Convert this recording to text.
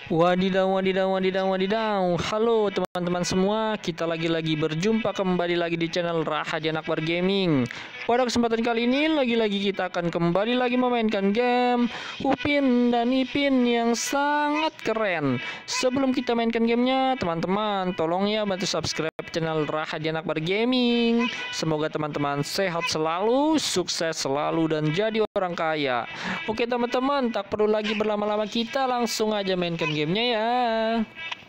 Wadidaw, wadidaw, wadidaw, wadidaw. Halo teman-teman semua, kita lagi-lagi berjumpa kembali lagi di channel Rahadi Anak Wargaming. Pada kesempatan kali ini, lagi-lagi kita akan kembali lagi memainkan game Upin dan Ipin yang sangat keren. Sebelum kita mainkan gamenya, teman-teman, tolong ya bantu subscribe channel Rahadi Anak Wargaming. Semoga teman-teman sehat selalu, sukses selalu, dan jadi orang kaya. Oke teman-teman, tak perlu lagi berlama-lama, kita langsung aja mainkan gamenya ya.